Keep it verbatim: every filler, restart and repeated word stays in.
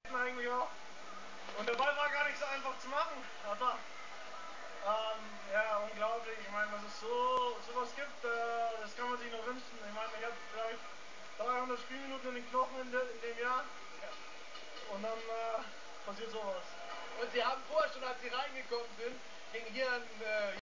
eigentlich auch. Und der Ball war gar nicht so einfach zu machen, aber ähm, ja, unglaublich. Ich meine, dass es so sowas gibt, äh, das kann man sich nur wünschen. Ich meine, ich habe vielleicht dreihundert Spielminuten in den Knochen in, de, in dem Jahr und dann äh, passiert sowas. Und Sie haben vorher schon, als Sie reingekommen sind, gegen hier einen äh,